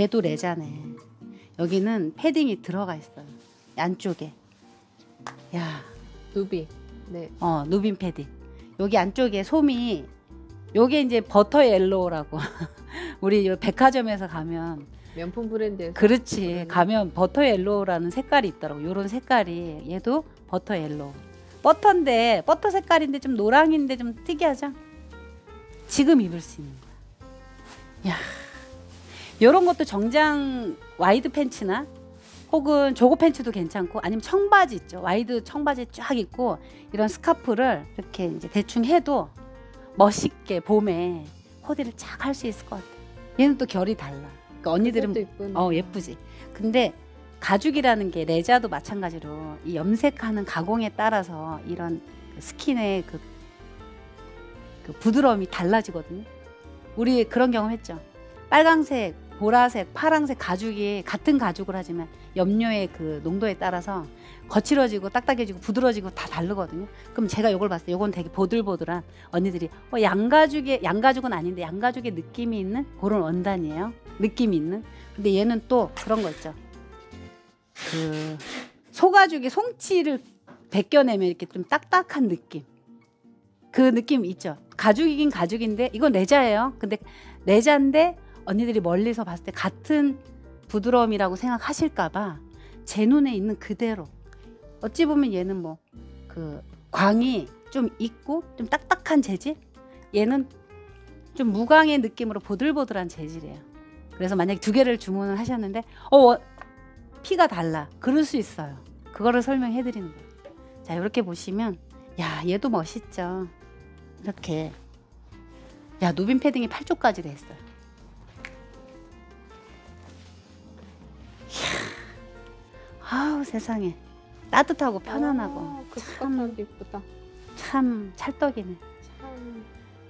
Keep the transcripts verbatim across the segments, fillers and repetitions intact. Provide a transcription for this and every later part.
얘도 레자네. 여기는 패딩이 들어가 있어요. 안쪽에. 야, 누비. 네. 어, 누빔 패딩. 여기 안쪽에 솜이 요게 이제 버터 옐로우라고. 우리 요 백화점에서 가면 명품 브랜드에서. 그렇지. 그러네. 가면 버터 옐로우라는 색깔이 있더라고. 요런 색깔이 얘도 버터 옐로우. 버터인데 버터 색깔인데 좀 노랑인데 좀 특이하죠? 지금 입을 수 있는 거야. 야, 요런 것도 정장 와이드 팬츠나 혹은 조거 팬츠도 괜찮고 아니면 청바지 있죠. 와이드 청바지 쫙 입고 이런 스카프를 이렇게 이제 대충 해도 멋있게 봄에 코디를 쫙 할 수 있을 것 같아. 얘는 또 결이 달라. 그러니까 언니들은 어 예쁘지. 근데 가죽이라는 게 레자도 마찬가지로 이 염색하는 가공에 따라서 이런 스킨의 그, 그 부드러움이 달라지거든요. 우리 그런 경험 했죠. 빨강색, 보라색, 파랑색 가죽이 같은 가죽을 하지만 염료의 그 농도에 따라서 거칠어지고 딱딱해지고 부드러워지고 다 다르거든요. 그럼 제가 이걸 봤을 때 이건 되게 보들보들한 언니들이 어, 양가죽의 양가죽은 아닌데 양가죽의 느낌이 있는 그런 원단이에요. 느낌이 있는. 근데 얘는 또 그런 거 있죠. 그 소가죽의 송치를 벗겨내면 이렇게 좀 딱딱한 느낌. 그 느낌 있죠. 가죽이긴 가죽인데 이건 레자예요. 근데 레자인데 언니들이 멀리서 봤을 때 같은 부드러움이라고 생각하실까봐 제 눈에 있는 그대로. 어찌 보면 얘는 뭐 그 광이 좀 있고 좀 딱딱한 재질, 얘는 좀 무광의 느낌으로 보들보들한 재질이에요. 그래서 만약에 두 개를 주문을 하셨는데 어 피가 달라, 그럴 수 있어요. 그거를 설명해 드리는 거예요. 자, 이렇게 보시면 야, 얘도 멋있죠. 이렇게 야, 누빔 패딩이 팔 쪽까지 돼 있어요. 아우 세상에, 따뜻하고 편안하고. 아, 그 참, 스카프도 이쁘다. 참 찰떡이네. 참.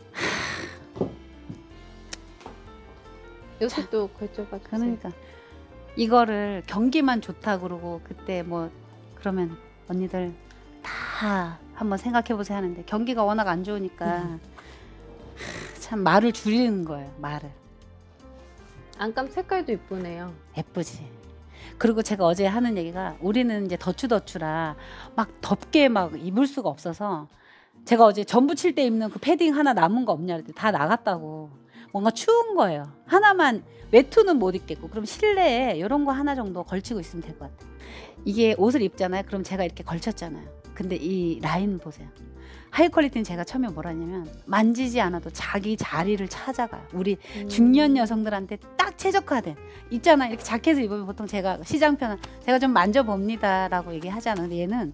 요새 또 걸쳐봐 주세요. 그러니까 이거를 경기만 좋다 그러고 그때 뭐 그러면 언니들 다 한번 생각해 보세요 하는데 경기가 워낙 안 좋으니까 음. 하, 참 말을 줄이는 거예요. 말을. 안감 색깔도 이쁘네요. 예쁘지. 그리고 제가 어제 하는 얘기가 우리는 이제 덧추덧추라 막 덥게 막 입을 수가 없어서 제가 어제 전 부칠 때 입는 그 패딩 하나 남은 거 없냐 그랬더니 다 나갔다고. 뭔가 추운 거예요. 하나만 외투는 못 입겠고 그럼 실내에 이런 거 하나 정도 걸치고 있으면 될 것 같아요. 이게 옷을 입잖아요. 그럼 제가 이렇게 걸쳤잖아요. 근데 이 라인 보세요. 하이 퀄리티는 제가 처음에 뭐라냐면 만지지 않아도 자기 자리를 찾아가요. 우리 음. 중년 여성들한테 딱 최적화된 있잖아. 이렇게 자켓을 입으면 보통 제가 시장편 제가 좀 만져봅니다 라고 얘기하잖아요. 근데 얘는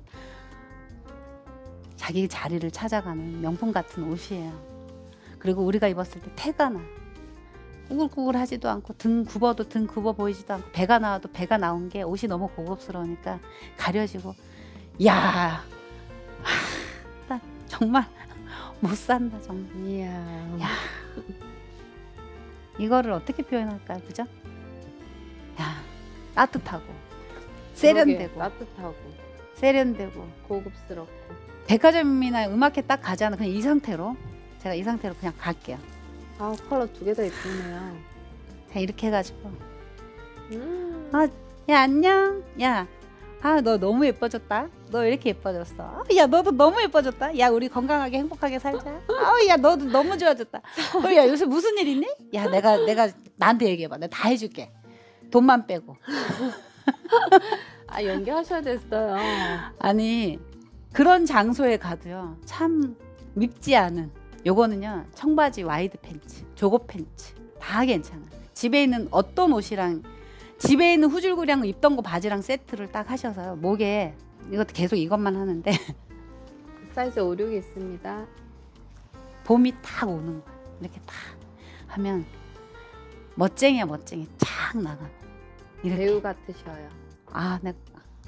자기 자리를 찾아가는 명품 같은 옷이에요. 그리고 우리가 입었을 때 태가 나. 꾸글꾸글하지도 않고 등 굽어도 등 굽어 보이지도 않고 배가 나와도 배가 나온 게 옷이 너무 고급스러우니까 가려지고. 야, 하, 나 정말 못 산다 정말. 이야. 야, 이거를 어떻게 표현할까요, 그죠? 야, 따뜻하고 세련되고 그러게, 따뜻하고 세련되고 고급스럽고. 백화점이나 음악회 딱 가잖아. 그냥 이 상태로 제가 이 상태로 그냥 갈게요. 아, 컬러 두 개 다 이쁘네요. 자, 이렇게 해가지고 음. 아, 야 안녕. 야, 아, 너 너무 예뻐졌다. 너 왜 이렇게 예뻐졌어? 아, 야, 너도 너무 예뻐졌다. 야, 우리 건강하게 행복하게 살자. 아, 야, 너도 너무 좋아졌다. 어, 야, 요새 무슨 일 있니? 야, 내가 내가 나한테 얘기해봐. 내가 다 해줄게. 돈만 빼고. 아, 연기하셔야 됐어요. 아니, 그런 장소에 가도요 참 밉지 않은, 요거는요 청바지 와이드 팬츠, 조거 팬츠 다 괜찮아. 집에 있는 어떤 옷이랑 집에 있는 후줄구랑 입던 거 바지랑 세트를 딱 하셔서요 목에 이것도 계속 이것만 하는데 사이즈 오십육이 있습니다. 봄이 딱 오는 거야. 이렇게 딱 하면 멋쟁이야 멋쟁이. 쫙 나가. 이렇게. 배우 같으셔요. 아, 네.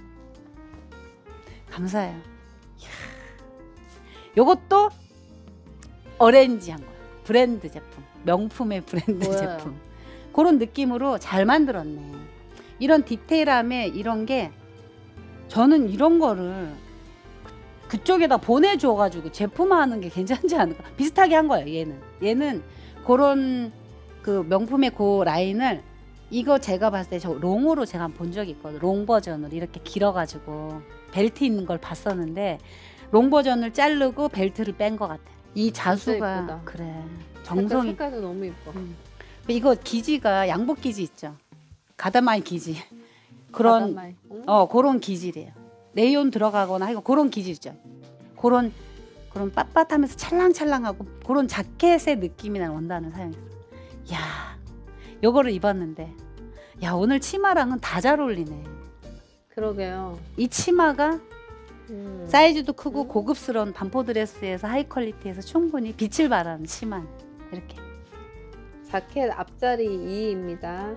감사해요. 이야. 요것도 어렌지한 거야. 브랜드 제품, 명품의 브랜드 뭐예요? 제품. 그런 느낌으로 잘 만들었네. 이런 디테일함에 이런 게 저는 이런 거를 그쪽에다 보내줘가지고 제품화하는 게 괜찮지 않을까. 비슷하게 한 거예요. 얘는 얘는 그런 그 명품의 그 라인을 이거 제가 봤을 때 저 롱으로 제가 본 적이 있거든요. 롱 버전으로 이렇게 길어가지고 벨트 있는 걸 봤었는데 롱 버전을 자르고 벨트를 뺀 것 같아. 이 자수가 예쁘다. 그래 색깔, 정성이. 색깔도 너무 예뻐. 음. 이거 기지가 양복 기지 있죠. 가다마이 기지 그런 바다말. 음. 어 그런 기질이에요. 네이온 들어가거나 하고 그런 기질이죠. 그런 그런 빳빳하면서 찰랑찰랑하고 그런 자켓의 느낌이 나는 원단을 사용했어. 야, 요거를 입었는데 야 오늘 치마랑은 다 잘 어울리네. 그러게요. 이 치마가 음. 사이즈도 크고 음. 고급스러운 반포 드레스에서 하이 퀄리티에서 충분히 빛을 발하는 치마 이렇게. 자켓 앞자리 이입니다.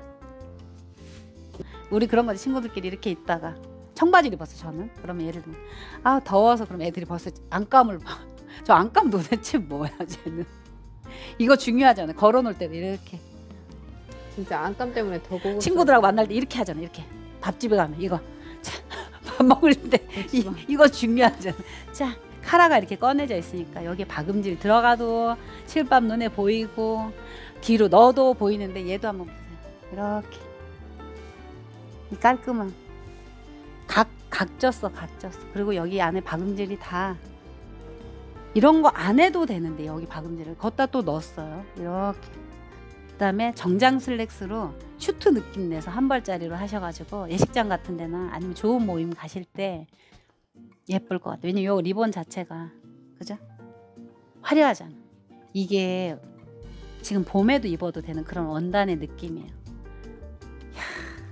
우리 그런 거지. 친구들끼리 이렇게 있다가 청바지를 입었어 저는. 그러면 예를 들면 아 더워서 그럼 애들이 벌써 안감을 봐. 저 안감 도대체 뭐야 쟤는. 이거 중요하잖아. 걸어놓을 때도 이렇게 진짜 안감 때문에 더 고급. 친구들하고 만날 때 이렇게 하잖아. 이렇게 밥집에 가면 이거 자, 밥 먹을 때 이, 이거 중요하잖아. 자 카라가 이렇게 꺼내져 있으니까 여기에 박음질 들어가도 실밥 눈에 보이고 뒤로 넣어도 보이는데 얘도 한번 보세요. 이렇게 이 깔끔한 각, 각졌어 각졌어. 그리고 여기 안에 박음질이 다 이런 거 안 해도 되는데 여기 박음질을 걷다 또 넣었어요. 이렇게. 그 다음에 정장 슬랙스로 슈트 느낌 내서 한 벌짜리로 하셔가지고 예식장 같은 데나 아니면 좋은 모임 가실 때 예쁠 것 같아요. 왜냐면 요 리본 자체가 그죠? 화려하잖아. 이게 지금 봄에도 입어도 되는 그런 원단의 느낌이에요. 이야.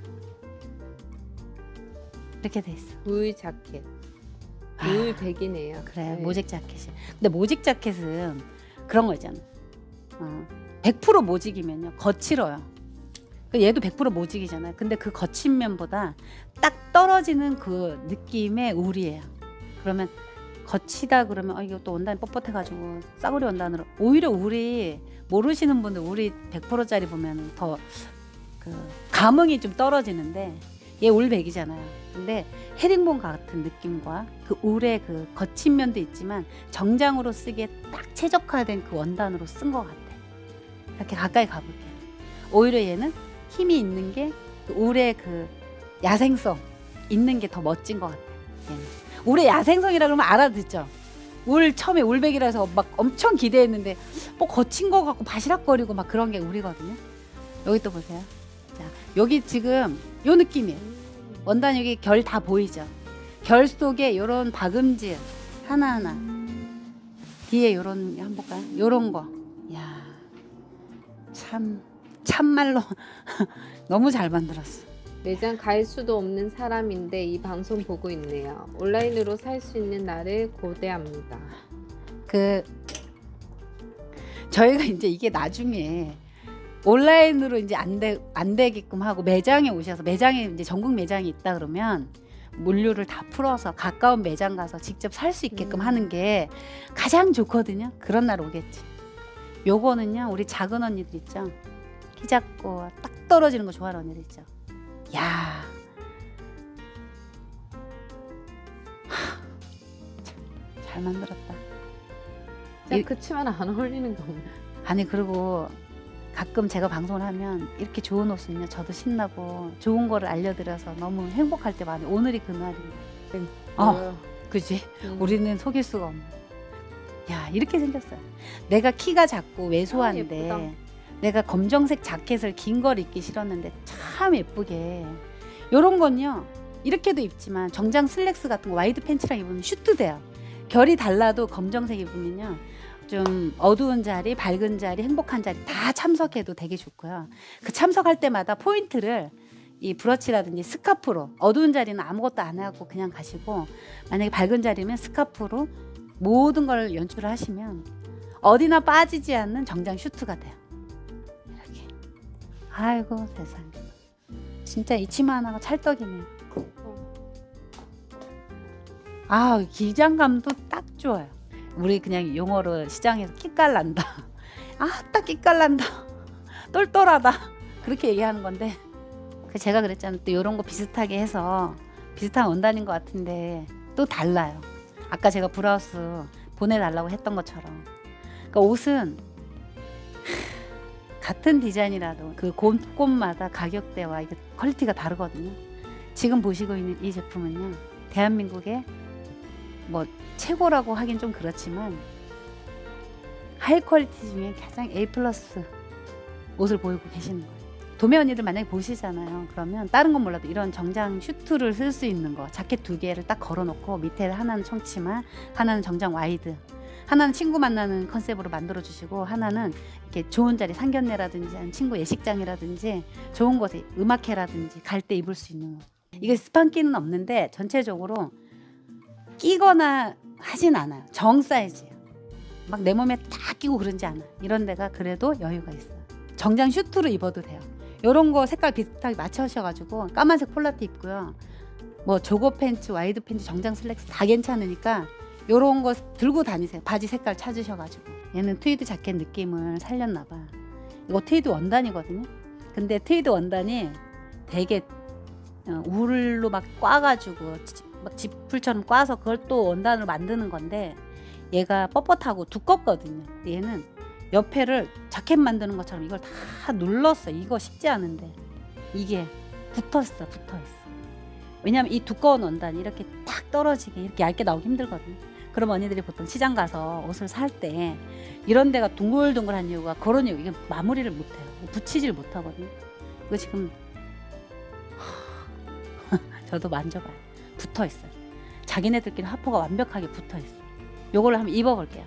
이렇게 돼 있어. 울 자켓. 아, 울 백이네요. 그래 네. 모직 자켓이. 근데 모직 자켓은 그런 거 있잖아. 어, 백 퍼센트 모직이면요 거칠어요. 얘도 백 퍼센트 모직이잖아요. 근데 그 거친 면보다 딱 떨어지는 그 느낌의 울이에요. 그러면 거치다 그러면 어, 이거 또 원단이 뻣뻣해가지고 싸구려 원단으로 오히려 울이 모르시는 분들 울이 백 퍼센트짜리 보면 더 그 감흥이 좀 떨어지는데 얘 울백이잖아요. 근데 헤링본 같은 느낌과 그 울의 그 거친 면도 있지만 정장으로 쓰기에 딱 최적화된 그 원단으로 쓴 것 같아. 이렇게 가까이 가볼게요. 오히려 얘는 힘이 있는 게 그 울의 그 야생성 있는 게 더 멋진 것 같아. 얘는. 울의 야생성이라 그러면 알아듣죠. 울 처음에 울백이라서 막 엄청 기대했는데 뭐 거친 거 같고 바시락거리고 막 그런 게 울이거든요. 여기 또 보세요. 자, 여기 지금 요 느낌이에요. 원단 여기 결 다 보이죠. 결 속에 요런 박음질 하나하나 뒤에 요런 한번 볼까요? 요런 거. 야, 참 참말로 너무 잘 만들었어. 매장 갈 수도 없는 사람인데 이 방송 보고 있네요. 온라인으로 살 수 있는 날을 고대합니다. 그 저희가 이제 이게 나중에 온라인으로 이제 안 되, 안 되게끔 하고 매장에 오셔서 매장에 이제 전국 매장이 있다 그러면 물류를 다 풀어서 가까운 매장 가서 직접 살 수 있게끔 음. 하는 게 가장 좋거든요. 그런 날 오겠지. 요거는요 우리 작은 언니들 있죠. 키 작고 딱 떨어지는 거 좋아하는 언니들 있죠. 야, 하, 참, 잘 만들었다. 이- 그 치마는 안 어울리는 거 없나? 아니 그리고 가끔 제가 방송을 하면 이렇게 좋은 옷은요 저도 신나고 좋은 거를 알려드려서 너무 행복할 때 많아요. 오늘이 그날이에요. 어, 그지? 음. 우리는 속일 수가 없네. 야, 이렇게 생겼어요. 내가 키가 작고 아, 왜소한데 예쁘다. 내가 검정색 자켓을 긴 걸 입기 싫었는데 참 예쁘게 요런 건요 이렇게도 입지만 정장 슬랙스 같은 거 와이드 팬츠랑 입으면 슈트 돼요. 결이 달라도 검정색 입으면요 좀 어두운 자리, 밝은 자리, 행복한 자리 다 참석해도 되게 좋고요. 그 참석할 때마다 포인트를 이 브러치라든지 스카프로, 어두운 자리는 아무것도 안 하고 그냥 가시고 만약에 밝은 자리면 스카프로 모든 걸 연출을 하시면 어디나 빠지지 않는 정장 슈트가 돼요. 이렇게. 아이고 세상에. 진짜 이 치마 하나가 찰떡이네요. 아, 기장감도 딱 좋아요. 우리 그냥 용어로 시장에서 끼깔난다. 아따 끼깔난다. 똘똘하다. 그렇게 얘기하는 건데 제가 그랬잖아요. 또 이런 거 비슷하게 해서 비슷한 원단인 것 같은데 또 달라요. 아까 제가 브라우스 보내달라고 했던 것처럼. 그러니까 옷은 같은 디자인이라도 그 곳곳마다 가격대와 이게 퀄리티가 다르거든요. 지금 보시고 있는 이 제품은요, 대한민국의 뭐 최고라고 하긴 좀 그렇지만 하이 퀄리티 중에 가장 A 플러스 옷을 보이고 계시는 거예요. 도매 언니들 만약에 보시잖아요. 그러면 다른 건 몰라도 이런 정장 슈트를 쓸 수 있는 거, 자켓 두 개를 딱 걸어놓고 밑에 하나는 청치마, 하나는 정장 와이드, 하나는 친구 만나는 컨셉으로 만들어 주시고, 하나는 이렇게 좋은 자리 상견례라든지 아니면 친구 예식장이라든지 좋은 곳에 음악회라든지 갈 때 입을 수 있는 거. 이게 스판기는 없는데 전체적으로 끼거나 하진 않아요. 정 사이즈예요. 막 내 몸에 딱 끼고 그러지 않아. 이런 데가 그래도 여유가 있어요. 정장 슈트로 입어도 돼요. 이런 거 색깔 비슷하게 맞춰셔가지고 까만색 폴라티 입고요. 뭐 조거 팬츠, 와이드 팬츠, 정장 슬랙스 다 괜찮으니까 요런 거 들고 다니세요. 바지 색깔 찾으셔가지고. 얘는 트위드 자켓 느낌을 살렸나봐. 이거 트위드 원단이거든요. 근데 트위드 원단이 되게 울로 막 꽈가지고 막 지풀처럼 꽈서 그걸 또 원단으로 만드는 건데, 얘가 뻣뻣하고 두껍거든요. 얘는 옆에를 자켓 만드는 것처럼 이걸 다 눌렀어. 이거 쉽지 않은데 이게 붙었어. 붙어있어. 왜냐면 이 두꺼운 원단이 이렇게 딱 떨어지게 이렇게 얇게 나오기 힘들거든요. 그럼 언니들이 보통 시장 가서 옷을 살 때 이런 데가 둥글둥글한 이유가 그런 이유. 이게 마무리를 못해요. 붙이질 못하거든요. 이거 지금 저도 만져봐요. 붙어있어요. 자기네들끼리 하포가 완벽하게 붙어있어요. 요걸 한번 입어볼게요.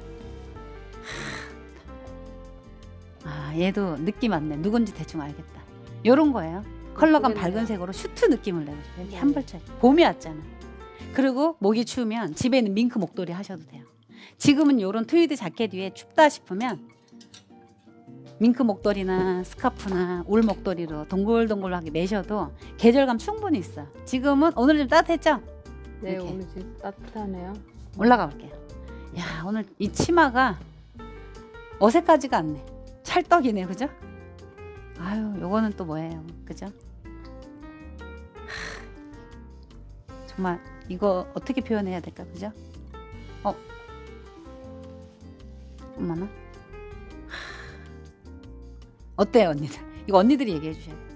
아, 얘도 느낌 왔네. 누군지 대충 알겠다. 요런 거예요. 컬러감 밝은 색으로 슈트 느낌을 내고 싶어요. 이렇게 한 벌짜리. 봄이 왔잖아. 그리고 목이 추우면 집에 있는 밍크 목도리 하셔도 돼요. 지금은 요런 트위드 자켓 위에 춥다 싶으면 밍크 목도리나 스카프나 울 목도리로 동글동글하게 매셔도 계절감 충분히 있어. 지금은 오늘 좀 따뜻했죠? 네, 이렇게. 오늘 진짜 따뜻하네요. 올라가 볼게요. 야, 오늘 이 치마가 어색하지가 않네. 찰떡이네, 그죠? 아유, 요거는 또 뭐예요, 그죠? 하, 정말 이거 어떻게 표현해야 될까, 그죠? 어, 엄마나? 어때요, 언니들? 이거 언니들이 얘기해 주셔야 돼요.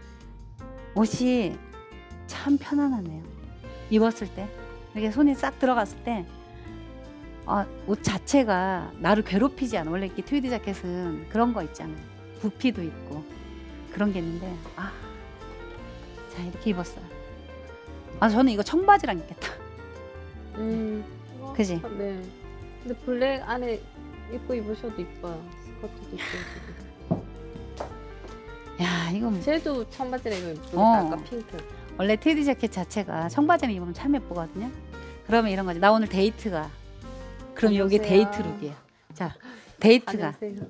옷이 참 편안하네요. 입었을 때 이렇게 손이 싹 들어갔을 때 아, 옷 자체가 나를 괴롭히지 않아. 원래 이렇게 트위드 자켓은 그런 거 있잖아요. 부피도 있고 그런 게 있는데, 아, 자, 이렇게 입었어요. 아, 저는 이거 청바지랑 입겠다. 음, 그지? 네. 근데 블랙 안에 입고 입으셔도 이뻐요. 스커트도 입고. 야, 이거 뭐- 쟤도 청바지랑 이거 이쁘겠다. 어. 아까 핑크. 원래 트위드 자켓 자체가 청바지랑 입으면 참 예쁘거든요. 그러면 이런 거지. 나 오늘 데이트가. 그럼 여기 안녕하세요. 데이트 룩이에요. 자, 데이트가 안녕하세요.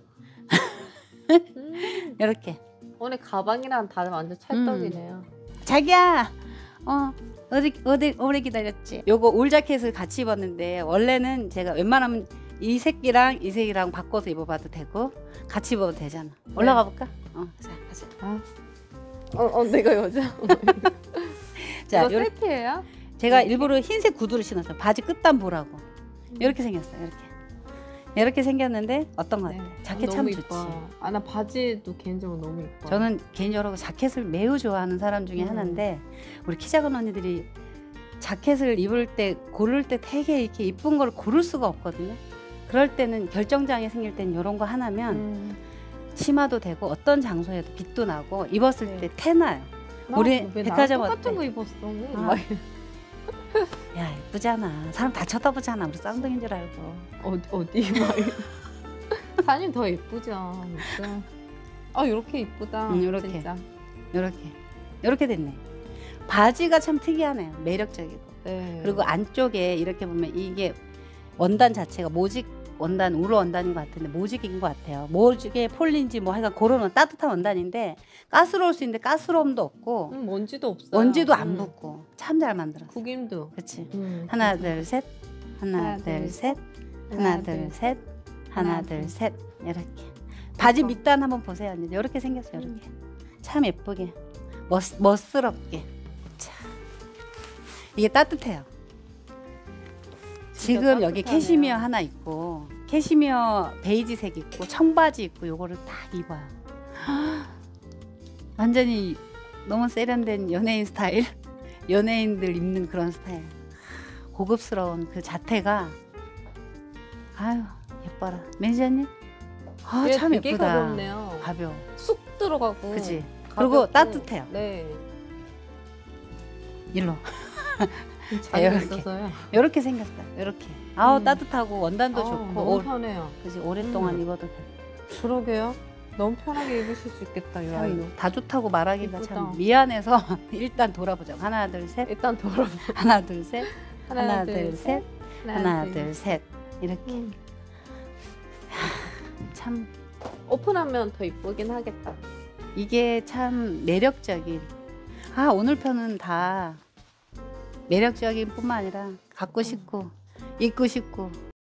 음, 이렇게. 오늘 가방이랑 다 완전 찰떡이네요. 자기야, 어, 어디 어디 오래 기다렸지? 요거 울 자켓을 같이 입었는데, 원래는 제가 웬만하면 이 색이랑 이 색이랑 바꿔서 입어봐도 되고 같이 입어도 되잖아. 올라가 볼까? 어, 자, 가자. 아. 어, 어, 내가 여자. 자, 이거 요, 세트예요? 제가 네. 일부러 흰색 구두를 신었어요. 바지 끝단 보라고. 이렇게 생겼어요. 이렇게. 이렇게 생겼는데 어떤 것 같아요? 자켓 참 너무 좋지. 이뻐. 아, 나 바지도 개인적으로 너무 이뻐. 저는 개인적으로 자켓을 매우 좋아하는 사람 중에 음. 하나인데, 우리 키 작은 언니들이 자켓을 입을 때 고를 때 되게 이렇게 이쁜 걸 고를 수가 없거든요. 그럴 때는 결정장애 생길 때는 이런 거 하나면 음. 치마도 되고 어떤 장소에도 빛도 나고 입었을 네. 때 태나요. 나 우리 왜 나랑 백화점 똑같은 어때? 거 입었어. 아. 막 야, 예쁘잖아. 사람 다 쳐다보잖아. 우리 쌍둥이인 줄 알고. 어디 어디 막 사진 더 예쁘죠. 진짜. 아, 이렇게 이쁘다. 음, 요렇게. 진짜. 이렇게 이렇게 됐네. 바지가 참 특이하네요. 매력적이고. 네. 그리고 안쪽에 이렇게 보면 이게 원단 자체가 모직 원단, 울 원단인 것 같은데 모직인 것 같아요. 모직의 폴린지 뭐 하여간 그런 따뜻한 원단인데 가스러울 수 있는데 가스러움도 없고 음, 먼지도 없어요. 먼지도 안 음. 붙고 참 잘 만들었어. 구김도. 그렇지. 음. 하나 둘 셋, 하나 하나, 둘 둘, 셋, 하나 둘 셋, 하나 하나, 둘 둘. 셋, 이렇게. 바지 예뻐. 밑단 한번 보세요. 언니. 이렇게 생겼어요. 이렇게. 참 예쁘게, 멋 멋스럽게. 자, 이게 따뜻해요. 지금 여기 따뜻하네요. 캐시미어 하나 있고 캐시미어 베이지색 있고 청바지 있고 요거를 딱 입어요. 완전히 너무 세련된 연예인 스타일, 연예인들 입는 그런 스타일. 고급스러운 그 자태가 아유 예뻐라. 매니저님 아 얘 참 되게 예쁘다. 가볍네요. 가벼워. 쑥 들어가고. 그치. 가볍고. 그리고 따뜻해요. 네. 일로 잘 이렇게. 있어서요. 이렇게 생겼어요. 이렇게. 아우 음. 따뜻하고 원단도 아, 좋고 너무 오, 편해요. 그지 오랫동안 음. 입어도 돼. 그러게요. 너무 편하게 입으실 수 있겠다 이 아이도. 참, 다 좋다고 말하기가 예쁘다. 참 미안해서 일단 돌아보자. 하나 둘 셋. 일단 돌아. 하나 둘 셋. 하나, 하나 둘, 둘 셋. 하나 둘 셋. 이렇게 음. 참 오픈하면 더 이쁘긴 하겠다. 이게 참 매력적인. 아 오늘 편은 다 매력적인 뿐만 아니라 갖고 싶고 입고 싶고